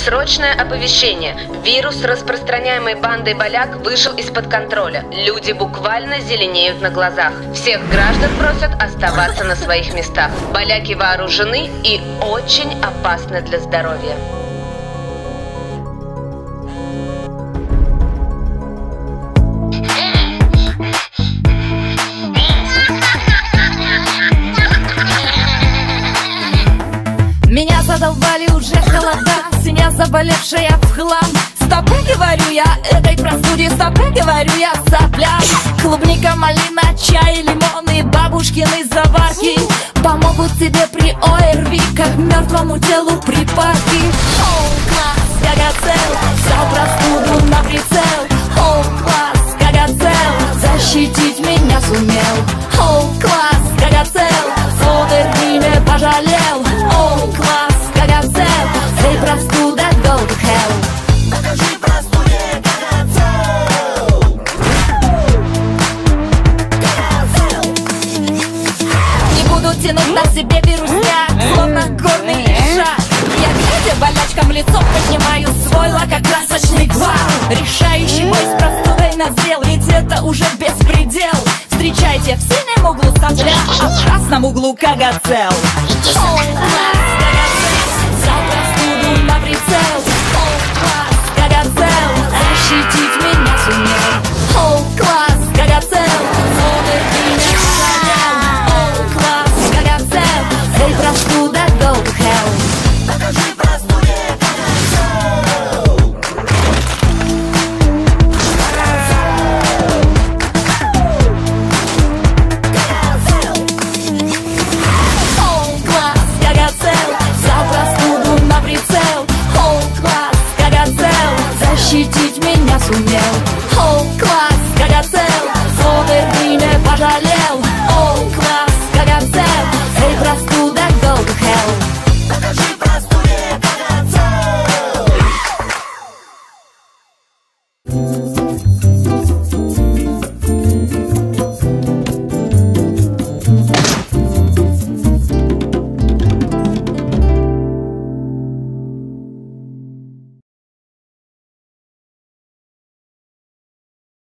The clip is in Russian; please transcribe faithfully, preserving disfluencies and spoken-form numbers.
Срочное оповещение. Вирус, распространяемый бандой Боляк, вышел из-под контроля. Люди буквально зеленеют на глазах. Всех граждан просят оставаться на своих местах. Боляки вооружены и очень опасны для здоровья. Меня задолбали уже холода, синя заболевшая в хлам. Стопы, говорю я, этой простуде, стопы, говорю я, сопля. Клубника, малина, чай, лимоны, бабушкины заварки помогут тебе при ОРВИ, как мертвому телу припарки. Оу, класс, кагацел, взял простуду на прицел. Оу, класс, кагацел, защитить меня сумел. Оу, класс, кагацел, сударь не пожалел. Оу, класс, кагацел, эй, простуда, go to hell. Покажи простуде кагацел. Кагацел. Не буду тянуть на себе вирусняк, словно горный ишак. Я глядя болячкам лицо поднимаю свой лакокрасочный гвал. Решающий бой с простудой назрел, ведь это уже беспредел. Встречайте в синем углу сопля, а в красном углу кагацел. Оу, класс, кагацел, взял простуду на прицел. Оу, класс, кагацел, защитить меня сумел. Оу, класс, кагацел, сударь меня пожалел. Оу, класс, кагацел, эй, простуда, go to hell. Покажи простуде кагацел. Кагацел. Оу, класс, кагацел, взял простуду на прицел. Оу, класс, кагацел, защитить меня сумел.